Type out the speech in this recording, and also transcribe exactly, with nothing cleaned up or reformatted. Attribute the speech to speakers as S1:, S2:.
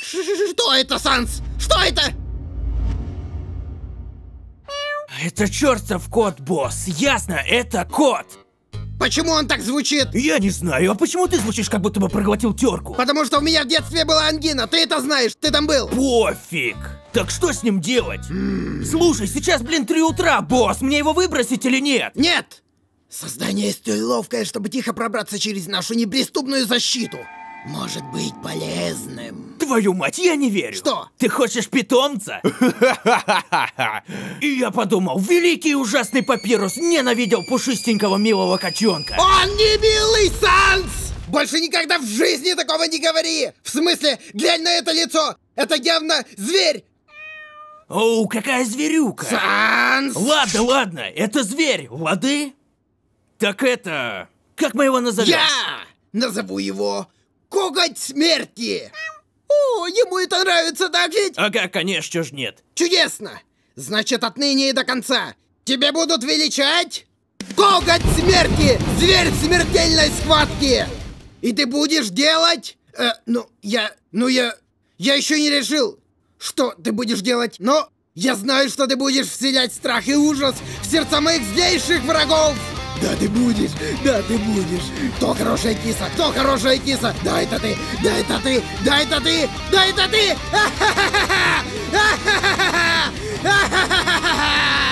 S1: Что это, Санс? Что это?
S2: Это чертов кот, босс. Ясно, это кот.
S1: Почему он так звучит?
S2: Я не знаю, а почему ты звучишь, как будто бы проглотил терку?
S1: Потому что у меня в детстве была ангина, ты это знаешь, ты там был.
S2: Пофиг. Так что с ним делать? Слушай, сейчас, блин, три утра, босс. Мне его выбросить или нет?
S1: Нет! Создание столь ловкое, чтобы тихо пробраться через нашу неприступную защиту. Может быть полезным.
S2: Твою мать, я не верю.
S1: Что?
S2: Ты хочешь питомца? И я подумал, великий и ужасный папирус ненавидел пушистенького милого котенка.
S1: Он не милый, Санс! Больше никогда в жизни такого не говори! В смысле, глянь на это лицо! Это явно зверь!
S2: Оу, какая зверюка!
S1: Санс!
S2: Ладно, ладно, это зверь, лады? Так это... Как мы его назовем?
S1: Я назову его Коготь Смерти! О, ему это нравится, так ведь?
S2: Ага, конечно ж нет.
S1: Чудесно! Значит, отныне и до конца тебя будут величать Коготь Смерти! Зверь смертельной схватки! И ты будешь делать... Э, ну, я... Ну, я... Я еще не решил, что ты будешь делать, но я знаю, что ты будешь вселять страх и ужас в сердца моих злейших врагов! Да, ты будешь, да, ты будешь. Кто хорошая киса, кто хорошая киса? Да, это ты, да, это ты, да, это ты, да, это ты!